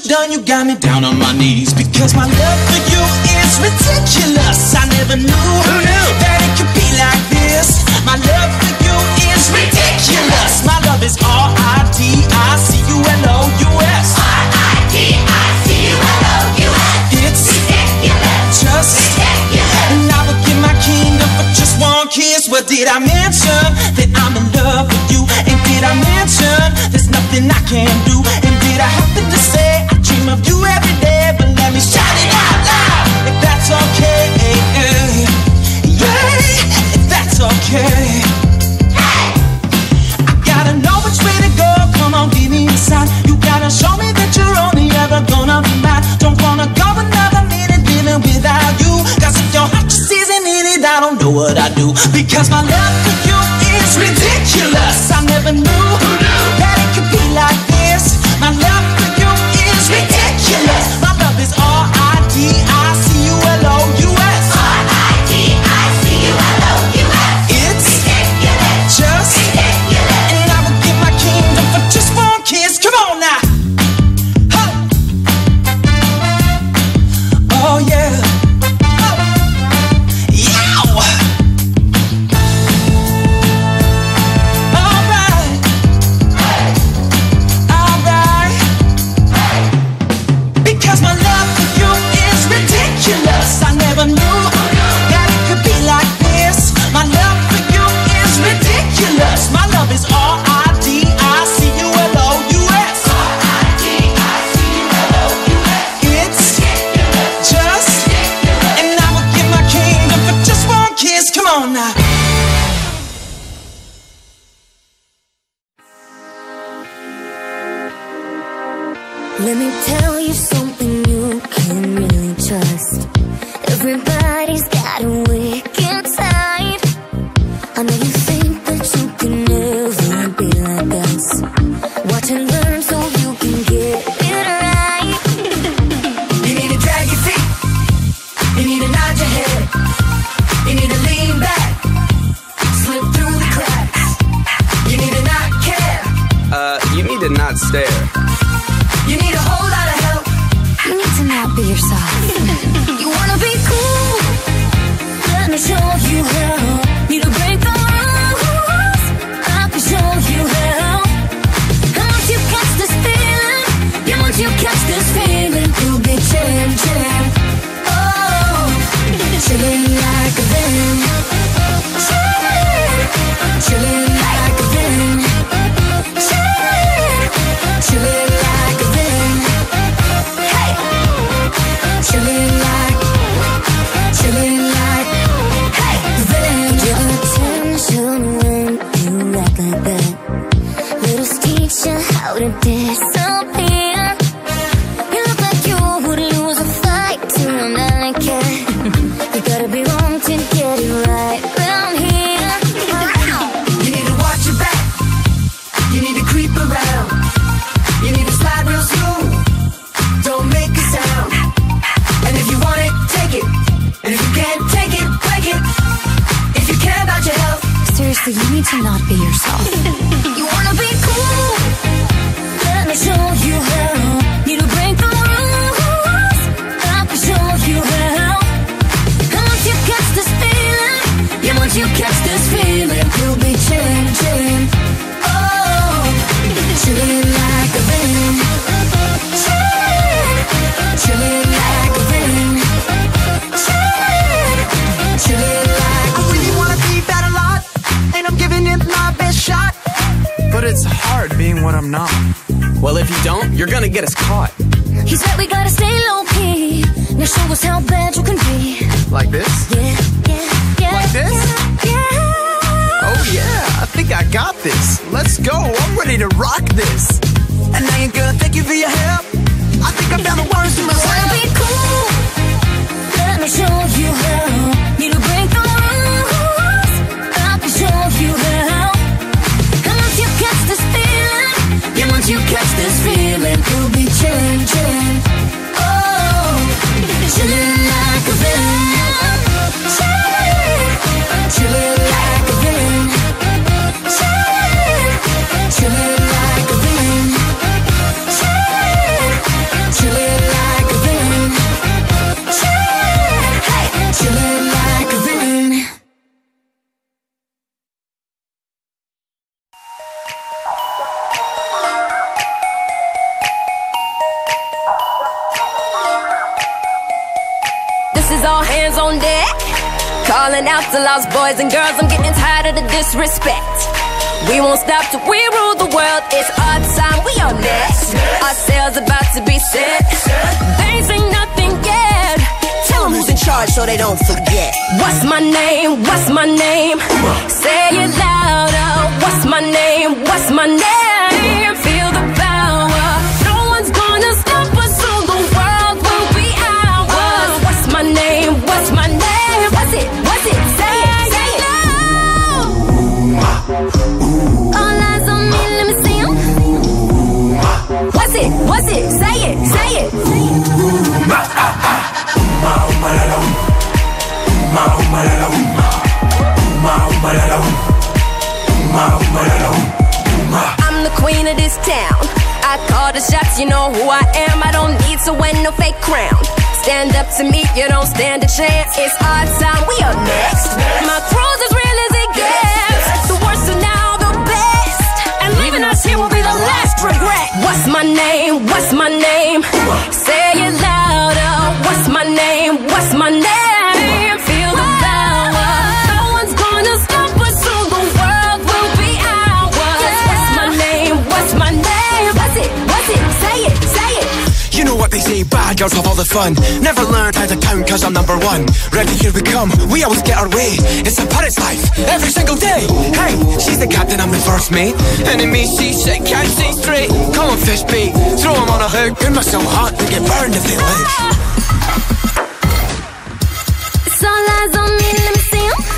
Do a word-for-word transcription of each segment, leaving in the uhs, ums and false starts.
done, you got me down on my knees. Because my love for you is ridiculous. I never knew that it could be like this. My love for you is ridiculous. My love is R I D I C U L O U S. R I D I C U L O U S. It's ridiculous. Just ridiculous. And I would give my kingdom for just one kiss. Well, did I mention that I'm in love with you? And did I mention there's nothing I can do? And did I happen to say I dream of you every day? But let me shout it out loud, if that's okay. Yeah, if that's okay. Hey, I gotta know which way to go. Come on, give me a sign. You gotta show me that you're only ever gonna be mine. Don't wanna go another minute living without you. Cause if your heart just isn't in it, I don't know what I do. Because my love for you is ridiculous. I never knew that it could be like this. My love for you is ridiculous. My love is R I D I C U L O U S. R I D I C U L O U S. It's ridiculous. Just ridiculous. And I would give my kingdom for just one kiss. Come on now. Huh. Oh yeah. Oh. Yow. Alright. Alright. Because my love for you is ridiculous. I never knew that it could be like this. My love for you is ridiculous. My love is R I D I C U L O U S. R I D I C U L O U S. It's just, and I will give my kingdom for just one kiss. Come on now. Let me tell you something you can really trust. Everybody's got a wicked side. I know you think that you can never be like us. Watch and learn so you can get it right. You need to drag your feet. You need to nod your head. You need to lean back. Slip through the cracks. You need to not care. Uh, you need to not stare. You need a whole lot of help. You need to not be yourself. You wanna be cool? Let me show you how. Need to break the rules. I can show you how. And once you catch this feeling, yeah, once you catch this feeling, you'll be chillin', chillin'. Oh, chillin' like a villain. Chillin', chillin' like a villain. Chillin', chillin' like a villain. Hey, chillin' like, chillin' like, hey, villain. Your attention when you act like that. Let us teach you how to disappear. You look like you would lose a fight to an alley cat. You gotta be wrong to get it right round here. You need to watch your back. You need to creep around. You need to slide real smooth. Don't make a sound. And if you want it, take it. And if you can't take it, break it. If you care about your health, Seriously, you need to not be yourself. You wanna be cool? Let me show you how. Need to break the rules. I can show you how. And once you catch this feeling, yeah, once you catch this feeling, you'll be chillin', chillin'. Oh, chillin' like a villain. Chillin', chillin' like a villain. Chillin', chillin' like I really wanna be bad a lot, and I'm giving it my best shot. But it's hard being what I'm not. Well, if you don't, you're gonna get us caught. He said we gotta stay low-key. Now show us how bad you can be. Like this? Yeah, yeah, yeah. Like this? Yeah, yeah. Oh yeah, I think I got this. Let's go, I'm ready to rock this. And now you're good, thank you for your help. I think I found the words to Wanna myself. be cool? Let me show you how. Need to break the rules. I can show you how. And once you catch this feeling, yeah, once you catch this feeling, you'll be chillin', chillin'. Oh, chillin' like a villain. Chillin', chillin' like a villain. Chillin', chillin' like a villain. Chillin', chillin'. calling out to lost boys and girls. I'm getting tired of the disrespect. We won't stop till we rule the world. It's our time, we are next. Our sails about to be set. They ain't seen nothing yet. Tell them who's in charge so they don't forget. What's my name? What's my name? Say it louder. What's my name? What's my name? Feel the power. No one's gonna stop us, so the world will be ours. What's my name? What's my name? What's it? What's it? Say it, say it. All eyes on me, let me see 'em. What's it? What's it? Say it, say it. I'm the queen of this town. I call the shots, you know who I am. I don't need to win no fake crown. Stand up to me, you don't stand a chance. It's our time, we are next. My crew's as real as it gets. The worst are now the best, and leaving us here will be the last regret. What's my name? What's my name? Say it louder. What's my name? What's my name? Feel the power. No one's gonna stop us, so the world will be ours. What's my name? What's my name? What's it? What's it? Say it, say it. You know what they say, bad girls have all the fun. Never learned how to count cause I'm number one. Ready, here we come, we always get our way. It's a pirate's life, every single day. Hey, she's the captain, I'm the first mate. Enemy seasick, can't see straight. Come on fish bait, throw them on a hook. It must so hot, they get burned if they live. It's all eyes on me, let me see 'em.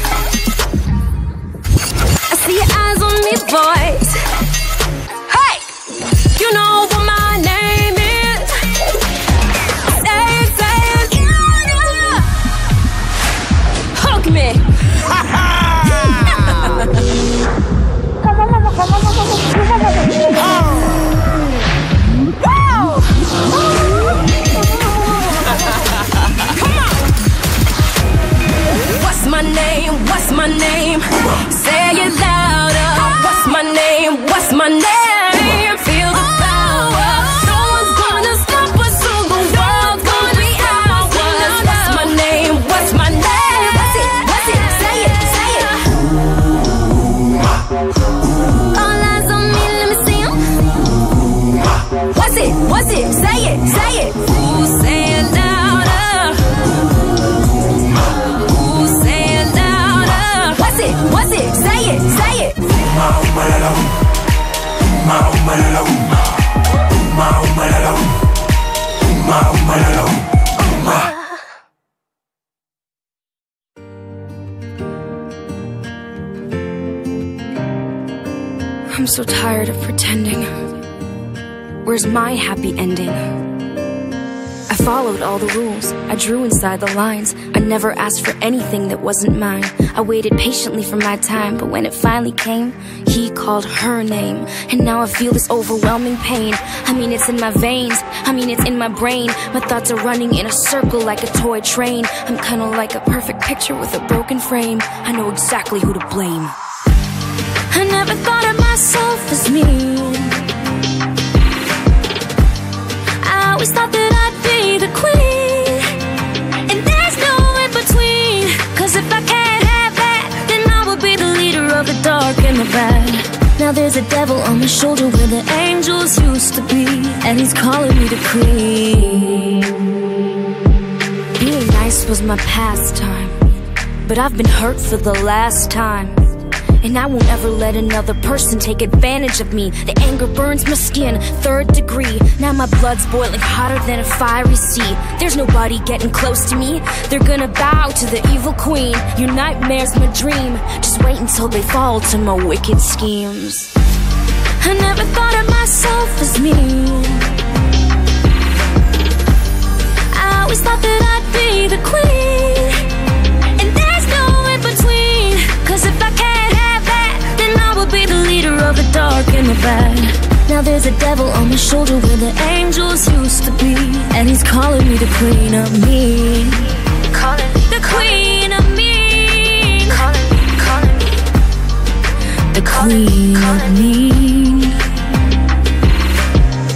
I see your eyes on me, boys. Hey, you know what my name is. Say it, say it, yeah. Hug me. What's my name? What's my name? Say it louder. What's my name? What's my name? Feel the power. No one's gonna stop us, so the world's gonna be ours. What's my name? What's my name? What's it? What's it? Say it, say it. All eyes on me, let me see 'em. What's it? What's it? Say it, say it. Ooh, say it louder. Ooh, say it louder. What's it? What's it? Say it, say it. I'm so tired of pretending. Where's my happy ending? I followed all the rules, I drew inside the lines. I never asked for anything that wasn't mine. I waited patiently for my time, but when it finally came, he called her name. And now I feel this overwhelming pain. I mean, it's in my veins, I mean, it's in my brain. My thoughts are running in a circle like a toy train. I'm kinda like a perfect picture with a broken frame. I know exactly who to blame. I never thought of myself as mean. I always thought that I'd be the queen, and there's no in between. Cause if I can't have that, then I will be the leader of the dark and the bad. Now there's a devil on my shoulder where the angels used to be, and he's calling me the queen. Being nice was my pastime, but I've been hurt for the last time. And I won't ever let another person take advantage of me. The anger burns my skin, third degree. Now my blood's boiling hotter than a fiery sea. There's nobody getting close to me. They're gonna bow to the evil queen. Your nightmare's my dream. Just wait until they fall to my wicked schemes. I never thought of myself as mean. I always thought that I'd be the queen, and there's no in between. Cause if I can't be the leader of the dark and the bad. Now there's a devil on my shoulder where the angels used to be, and he's calling me the queen of me. Calling me the queen of me. Calling me, calling me the queen of me.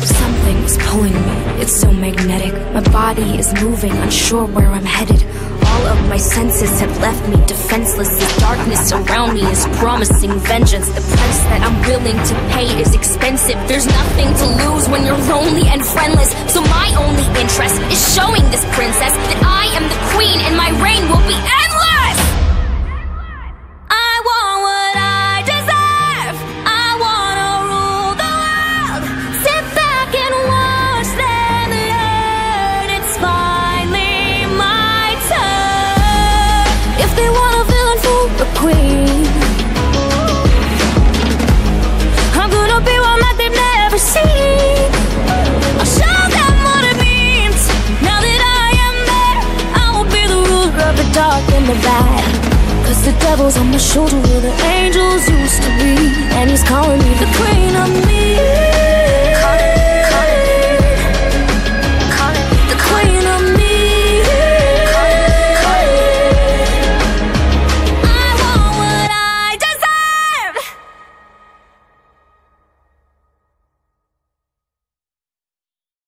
Something's pulling me, it's so magnetic. My body is moving, unsure where I'm headed. All of my senses have left me defenseless. The darkness around me is promising vengeance. The price that I'm willing to pay is expensive. There's nothing to lose when you're lonely and friendless. So my only interest is showing this princess that I am the queen and my reign will be endless. I want what I deserve. I wanna rule the world. Sit back and watch them learn. It's finally my turn. If they want a villain for a queen, I'm gonna be one that they've never seen. I'll show them what it means. Now that I am there, I will be the ruler of the dark and the bad. Cause the devil's on my shoulder with the angels.